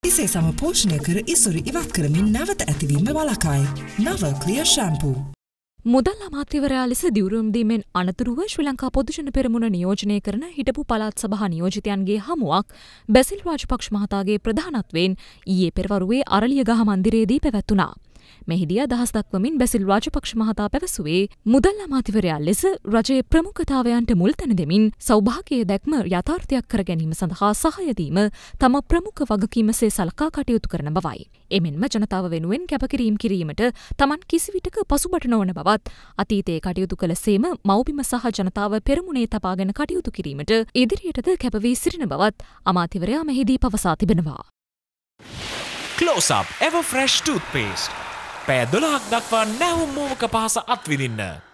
ඉසේ සම පෝෂණය කර ඉසුරු ඉවත් කරමින් නැවත ඇතිවීම වළකයි. නව ක්ලියර් ෂැම්පූ. මුදල් අමාත්‍යවරයා ලෙස දිවුරුම් දීමෙන් අනතුරුව ශ්‍රී ලංකා පොදුජන පෙරමුණ නියෝජනය කරන හිටපු පළාත් සභා නියෝජිතයන්ගේ හමුවක් බැසිල් රාජපක්ෂ මහතාගේ ප්‍රධානත්වයෙන් ඊයේ පෙරවරුවේ අරලියගහ මන්දිරයේදී පැවැත්වුණා. මෙහිදී අදහස් දක්වමින් බැසිල් රාජපක්ෂ මහතා පැවසුවේ මුදල් අමාත්‍යවරයා ලෙස රජයේ ප්‍රමුඛතාවයන්ට මුල් තැන දෙමින් සෞභාග්‍ය දැක්ම යථාර්ථයක් කර ගැනීම සඳහා සහාය දීම තම ප්‍රමුඛ වගකීමසේ සලකා කටයුතු කරන බවයි. එමෙන්ම ජනතාව වෙනුවෙන් කැපකිරීම කිරීමට තමන් කිසිවිටක පසුබට නොවන බවත් අතීතයේ කටයුතු කළ සේම මව්බිම සහ ජනතාව පෙරමුණේ තබාගෙන කටයුතු කිරීමට ඉදිරියටද කැපවී සිටින බවත් අමාත්‍යවරයා මෙහිදී පවසා තිබෙනවා. Close Up Ever Fresh Toothpaste. පැය 12ක් දක්වා නැවුම් මූවක පහස අත්විඳින්න.